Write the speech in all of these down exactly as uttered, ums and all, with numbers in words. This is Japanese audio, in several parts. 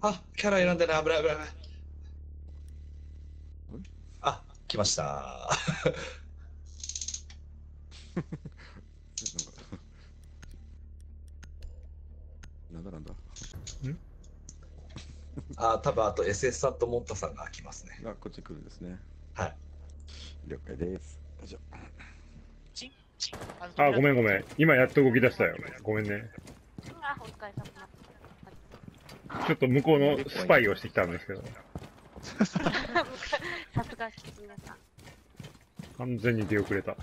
あ、キャラ選んでない。危ない危ない危ない。あ、来ました。 なんだなんだ。んあ、多分あと エスエス さんとモンタさんが来ますね。 あ、こっち来るんですね。 はい。 了解です。じゃあ、 あ、ごめんごめん。今やっと動き出したよ。ごめんね。 あ、お疲れ様。 ちょっと向こうのスパイをしてきたんですけど。 さすが皆さん。 完全に出遅れた。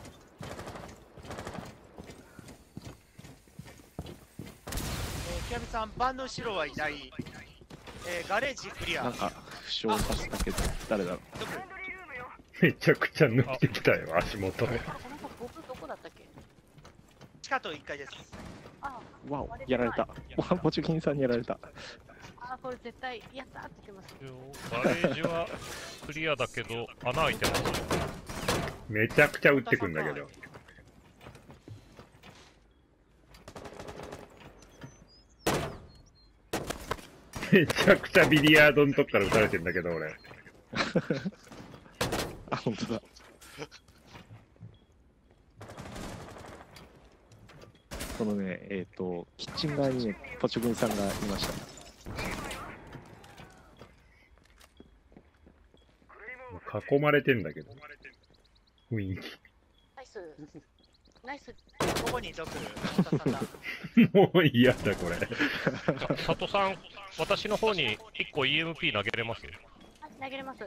キヤミさん、バンの後ろはいない。えー、ガレージクリア。 なんか、負傷させたけど、誰だろう。 めちゃくちゃ抜いてきたよ、足元。 あ、この子、僕どこだったっけ？ 地下といっかいです。 あ、 わお、やられた。わ、ポチキンさんにやられた。 あ、これ絶対、やったーって言ってます。 ガレージはクリアだけど、穴開いてます。 めちゃくちゃ撃ってくんだけど。めちゃくちゃビリヤードのとこから撃たれてんだけど、俺。 あ、本当だ。このね、えっ、ー、と、キッチン側にね、ポチョグンさんがいました。 囲まれてんだけど。雰囲気。 ナイス。ナイス。 ここに属る。太田さんだ。 もう嫌だ、これ。 佐藤さん、私の方にいっこ イーエムピー 投げれます？ はい、投げれます。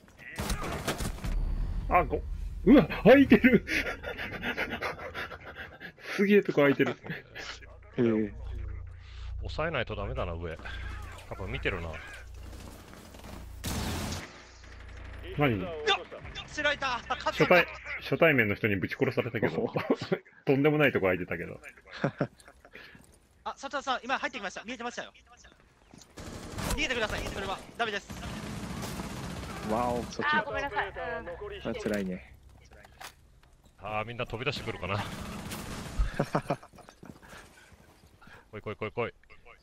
あ、ご、うわ、開いてるすげえとこ開いてる。 へえ。 抑えないとダメだな、上。多分見てるな。 何スライダー初対、初対面の人にぶち殺されたけど、とんでもないとこ開いてたけど。 あ、佐藤さん、今入ってきました。見えてましたよ。逃げてください。それはダメです。 わお、そっちあ、 だ。 ごめんなさい。うん、 あ、辛いね。 ああ、みんな飛び出してくるかな。来い来い来い来い。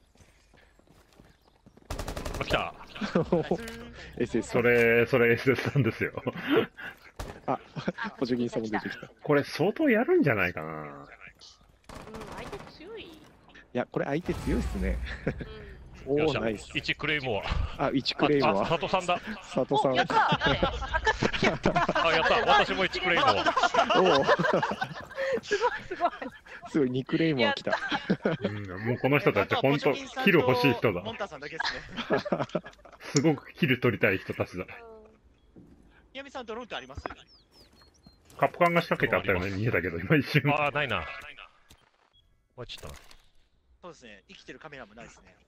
あ、来た。 エスエスそれ、それ エスエス さんですよ。 あ、ポチョギンさんも出てきた。いこれ相当やるんじゃないかな。 うん、相手強い。 や、これ相手強いっすね。おお、 よっしゃナイス。 いちクレイモア。 あ、いちクレイモあ、 ア。 佐藤さんだ。 うん。お、 佐藤さん。 やったー。 あ、やった。私もいちクレイモア。 おお、 すごいすごい。 すごい、にクレイモア来た。 うん、もうこの人たち本当キル欲しい人だモ。ンタさんだけですね。 すごくキル取りたい人たちだ。 キヤミさん、ドローンってあります？ カップ缶が仕掛けてあったよね、見えたけど、今一瞬。 ああ、ないな。落ちたな。 そうですね。生きてるカメラもないですね。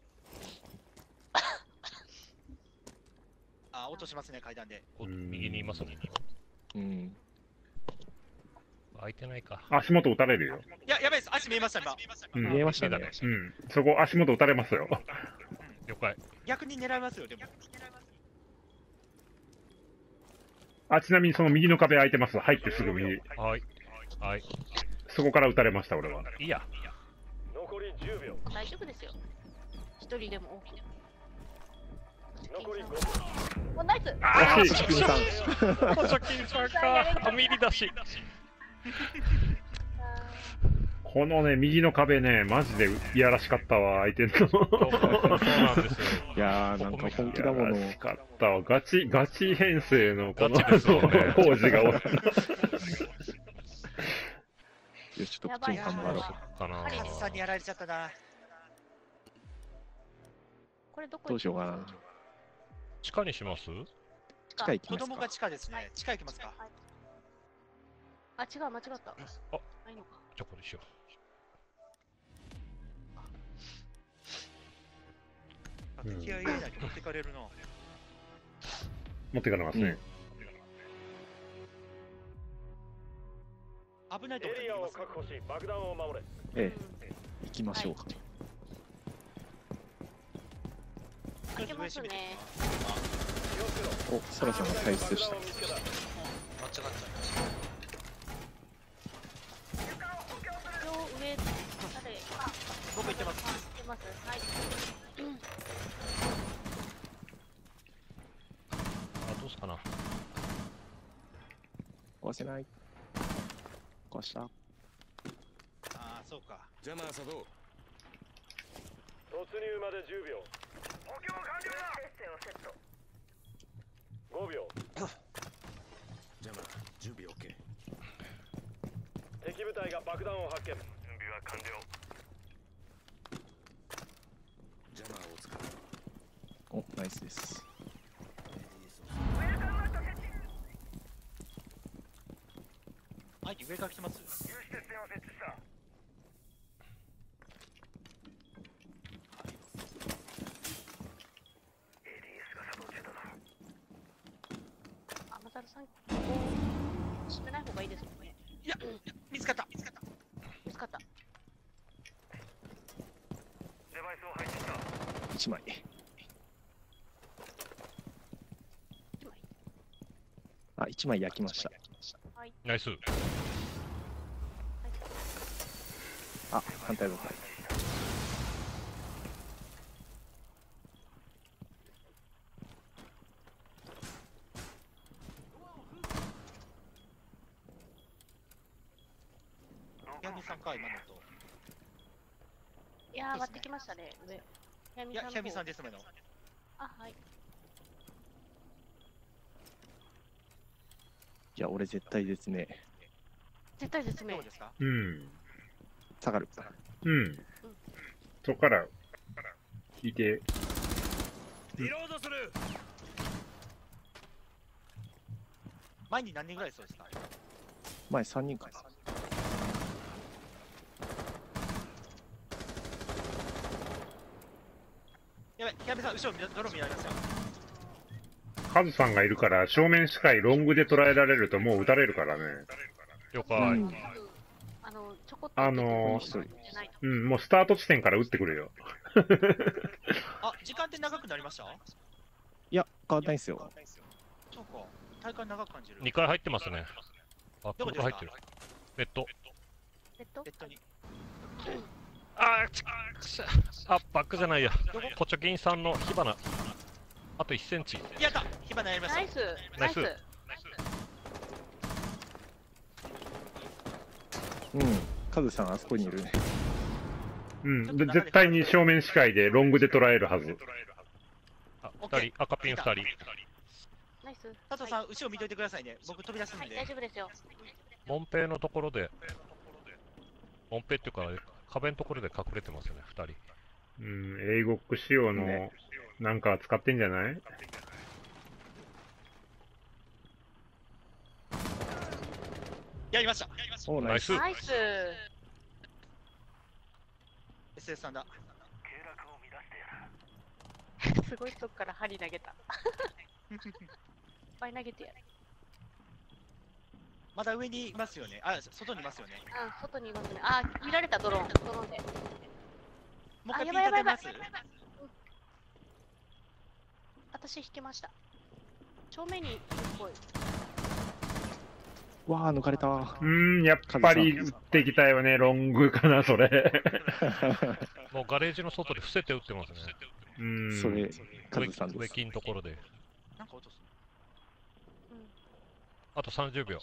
あ、音しますね、階段で。 お右にいますね。 うん。 開いてないか。 足元撃たれるよ。 いや、やばいです。足見えました、今。 うん。 見えましたね。 うん。そこ足元撃たれますよ。 了解。 逆に狙いますよ、でも。 あ、ちなみにその右の壁開いてます。入ってすぐ右。 はい。はい。 そこから撃たれました、俺は。 いいや。 残りじゅうびょう。 大丈夫ですよ。一人でも大きいでも。 残りごびょお、ナイス。 惜しい。 ポチョギンさん。 ポチョキンさんか。ミリ出し。 このね、右の壁ね、マジでいやらしかったわ、相手の。 そうなんですよ。 いやー、なんか本気だもの。 いやらしかったわ。ガチ、ガチ編成のこの、 ガチですよね工事が多い。 よし、ちょっとこっちも頑張ろう。 かなハリスさんにやられちゃったな。 これどこどうしようかな。 地下にします？ 地下行き子供がますか。 地下ですね。地下行きますか。 あ、違う、間違った。 あ、 ないのか。 じゃあこれしよあ、敵は家だけ持ってかれるな。 持ってかれますね。 危ないとこエリアを確保し爆弾を守れ。 ええ、行きましょうか。 いけますね。 お、ソラさんが退出した。 間違った。 一応上、誰？ 僕行ってます。 あ、行ってます。はい。 せない。壊した。 ああ、そうか。 突入までじゅうびょう。補強完了だ。システムセット。ごびょう。敵部隊が爆弾を発見。準備は完了。 お、ナイスです。 相手上から来てます。 有刺鉄線を設置した。エーディーエス が作動中だな。 あ、またるさん、閉めない方がいいですもんね。 いや、見つかった。見つかった。 見つかった。 デバイスを配置した。 いちまい。 一枚。 あ、いちまい焼きました。 はい。 ナイス。 あ、反対の方。 ヤミさんか、今のと。 いやー、上がってきましたね、上。 いや、ヤミさんです、今の。 あ、はい。 いや、俺絶対ですね。 絶対絶命どう。ですか？ うん。 下がる。 うん。そこから聞いて。 リロードする。 前に何人ぐらいそうですか？ 前さんにんかな。 やばい、ヤミさん、後ろ見泥見られますよ。 カズさんがいるから正面視界ロングで捉えられるともう撃たれるからね。 了解。 うんあの、ちょこっと。 あのーじゃないとうん、もうスタート地点から撃ってくるよ。 あ、時間って長くなりました？ いや、変わんないっすよ。 そうか。体感長く感じる。 にかい入ってますね。あ、 どこですか？ ここ入ってる。ベッド。 ベッドベッドに。 あー、ちくしゃあ、バックじゃないや。ポチョキンさんの火花。あといっセンチ。 やった！火花やりました。 ナイス。 ナイスうん。カズさん、あそこにいるね。 うん、で絶対に正面視界でロングで捉えるはず。 あ、ふたり、赤ピンふたり。 ナイス。 佐藤さん、後ろ見といてくださいね。僕飛び出すんはい、 で。 大丈夫ですよ。 モンペイのところで、モンペイっていうか、壁のところで隠れてますよね、ふたり。 うん、英国仕様のねなんか使ってんじゃない？ やりました。 お、ナイス。 ナイス。 エスエス さんだ。 すごいとこから針投げた。いっぱい投げてやる。 まだ上にいますよね。あ、外にいますよね。 あ、外にいますね。あ、見られたドローン。ドローンで。 もう一回ピンあ、やばいやばいやばい立てます。 私引きました。正面にいるっぽい。 わあ、抜かれた。 うーん、やっぱり撃ってきたよね、ロングかな、それ。 もうガレージの外で伏せて撃ってますね。 うーん。 それ、カ植ズさんです。 木のところで。 なんか落とす。 あとさんじゅうびょう。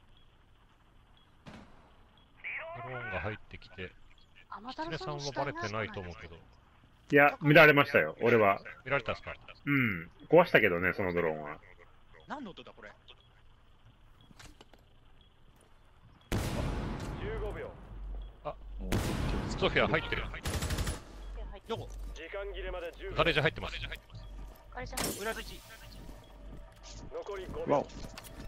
ドローンが入ってきて、 あ、まキツネさんはバレてないと思うけど、 いや、見られましたよ、俺は。 見られたんですか？ うん。壊したけどね、そのドローンは。 何の音だこれ？ じゅうごびょう。 ソフィア入ってる。 どこ？ 時間切れまでじゅうびょう。 ガレージ入ってます。 あれじゃん。 裏付き。 残りごびょう。 わお。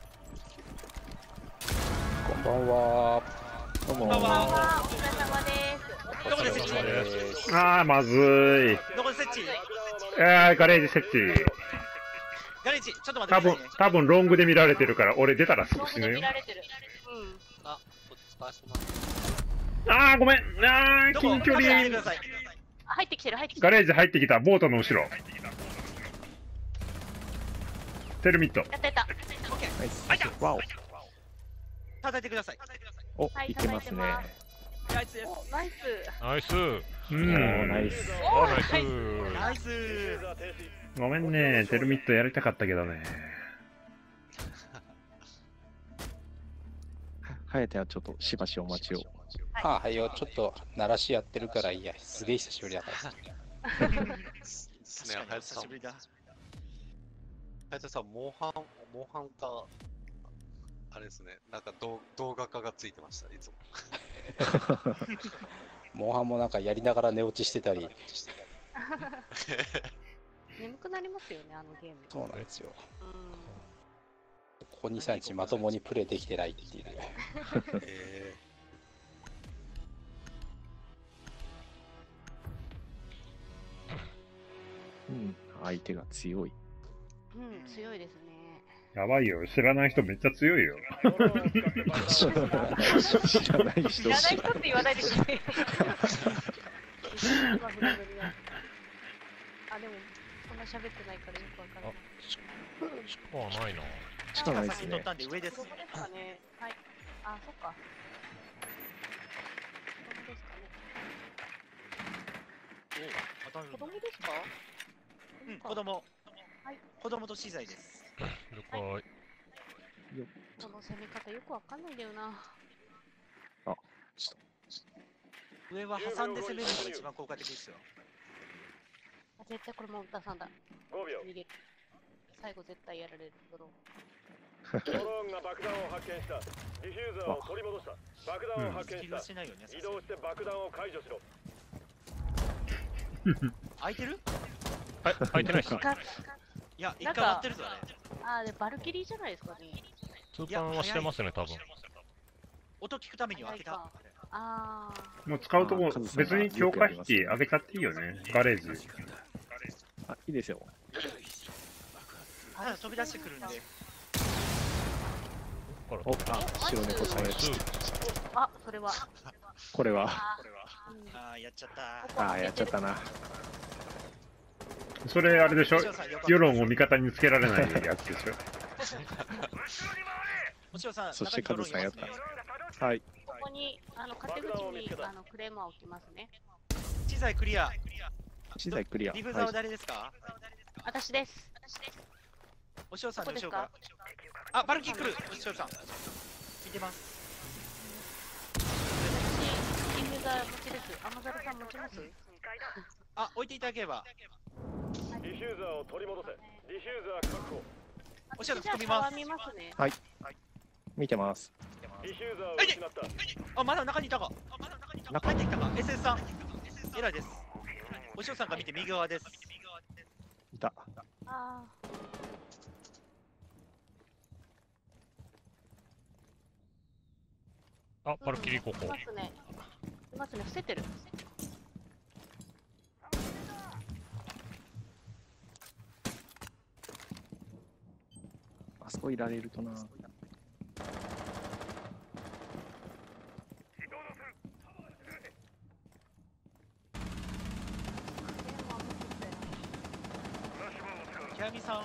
こんばんは。どうも。 こんばんはあ、お疲れ様です。 どこで設置？ あー、まずーい。 どこで設置？ えー、ガレージ設置。 ガレージ、ちょっと待多分ってくださいね。、 多分ロングで見られてるから、俺出たらすロングぐ死ぬよ。 で見られてる。うん。 あ、お疲れ様。 あー、ごめん。あー、 どこ？ 近距カメラ見てく離だ。さい。 あ、入ってきてる、入ってきてガる。 レージ入ってきた、ボートの後ろ。テルミット。 やったやった。 オッケー。 ナイス。 開いた。 わお。 叩いてください。 お、 はいいけますね。 ナイスです。 お、ナイス。 ナイス。 うおー、 ん。 ナイス。 おあ、ナイス。 ナイス。 レーザー停止。 ごめんね、テルミットやりたかったけどね。 颯はちょっとしばしお待ちを。 ああ、はいよ、ちょっと鳴らしやってるからいいや。すげえ久しぶりだから。 確かにお久しぶりだ。 隼人さん、モンハン、モンハンか、あれですね、なんか動動画化がついてました、いつも。 モンハンもなんかやりながら寝落ちしてたり。 眠くなりますよね、あのゲーム。 そうなんですよ。 うんここに、さんにちまともにプレイできてないっていう。 えうん、相手が強い。 うん、強いですね。 やばいよ。知らない人めっちゃ強いよ。 知らない人知らない人って言わないでください。あ、でも、そんな喋ってないからよくわからない。 地下はないな。 地下ないですね先に乗っ。たんで上ですね。 どこですかね。はい。あ、そっか。子供ですかね。 お当たる子供ですか？ うん、子供。 はい。 子供と資材です。 了解。 この攻め方よくわかんないんだよな。 上は挟んで攻めるのが一番効果的ですよ。 あ、絶対これも出さんだ。 ごびょう。 逃げる。最後絶対やられるドローン。 ドローンが爆弾を発見した。ディフューザーを取り戻した。爆弾を発見スキルはした。 しないよね。 移動して爆弾を解除しろ。 空いてる？ はい、空いてないっす。 かいや、一なんか回割ってるぞあれ。 あ、でバルキリーじゃないですかね。 通関はしてますね、多分。 音聞くためには開けた。 あもう使うとこ、別に強化室上げちゃっていいよね。ガレージ。 あ、いいですよ。 ただ飛び出してくるんで。 これお、あ、白猫さんやつ。 あ。あ、それは。 これは。 あうんああ、やっちゃった。 あー、やっちゃったな。 それあれでしょ。世論を味方につけられないやつでしょ。 おしおさん、 そしてカズさんやった中にドローンいますね。 はい。 ここに、あの、勝手口に、あの、クレームは置きますね。 資材クリア。 資材クリア。 ディフューザーははい。 誰ですか？ 私です。私です。 おしおさんどこですかでしょうか？あ、バルキー来る。おしおさん。見てます。 私、ディフューザー持ちです。アマザルさん持ちます？ あ、置いていただければ。 ディフューザーを取り戻せ。ディフューザー確保。 おしゃれじゃあ、 飛びます触見ますね。 はい。見てます。 ディフューザーを失った。 あ、まだ中にいたか。 中入ってきたか。エスエス さん。エラーです。おしおさんが見て右側です。 いた。 ああ、 あ。 バルキリーここい。ますね。いますね。伏せてる。 あそこいられるとな。 キャミさん。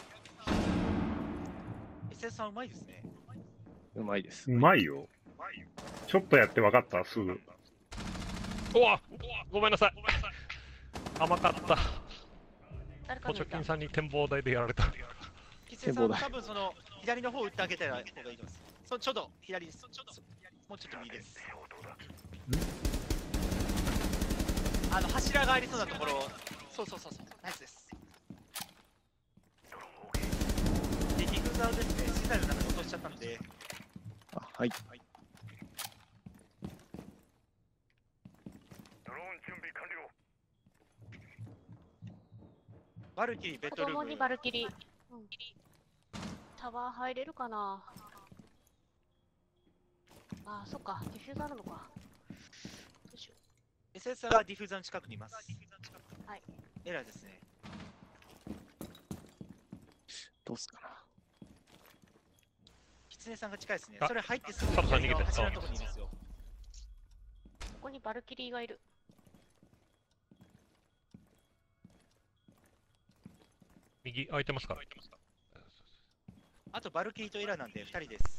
エスエス さんうまいですね。 うまいです。 うまいよ。ちょっとやって分かった、すぐ。 うわ、ごめんなさい。甘かった。 誰か抜いた補助金さんに展望台でやられた。 キツネさんは多分その左の方を打ってあげたら方がいいと思います。そうちょうど左です。もうちょっと右です。あの柱がありそうなところ。そうそうそうそう。ナイスです。でディフューザーですね。資材の中に落としちゃったんで。 あ、はい。 ドローン準備完了。 バルキリーベッ子ドルーム。 供にバルキリー。うん。タワー入れるかな。あー、そっか。ディフューザーあるのか。どうしよエスエス がディフューザーの近くにいます。 はい。 エラーですね。 どうすかな。 キツネさんが近いですね。 あそれ入ってすぐ佐藤さん逃げてる柱のところにいますよ。 う。ここにバルキリーがいる。 右空いてますか？ あとバルキリーとエラーなんでふたりです。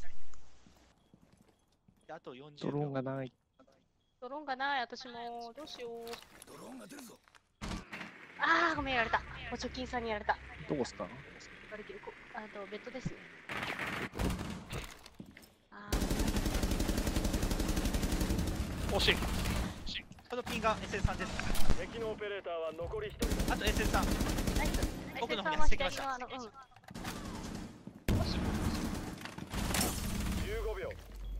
であとよんじゅうドびょう。 ローンがない。 ドローンがない。私も。どうしよう。ドローンが出るぞ。あー、ごめん、やられた。補助金さんにやられた。 どこっすか？ バルキリー、こあとベッドですね。あ惜しい。 このピンが エスエス さんです。 敵のオペレーターは残りひとり。 あと エスエス さん。 ナイス。 奥の方にエスエス さんは走ってきました左側の、うん。 じゅうごびょう。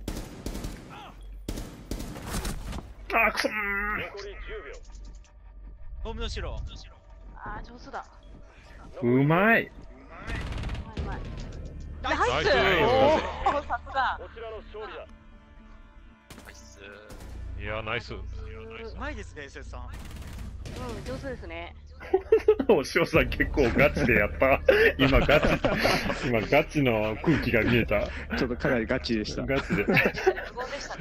あーくそー。 残りじゅうびょう。 ボムの後ろ。 あー、上手だ。 うまい。 うまいうまい。 ナイスナイス。おお、さすが。 こちらの勝利だ。 ナイス。 いや、ナイス。 うまいですね、エスエス さん。 うん、上手ですね。 お塩さん結構ガチでやった。今ガチ、今ガチの空気が見えた。 ちょっとかなりガチでした。 ガチで。 無言でしたね。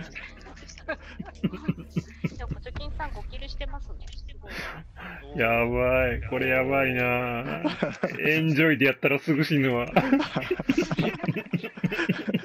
でも、ポチョキンさんごキルしてますね。すごい。 やばい。これやばいな。エンジョイでやったらすぐ死ぬわ。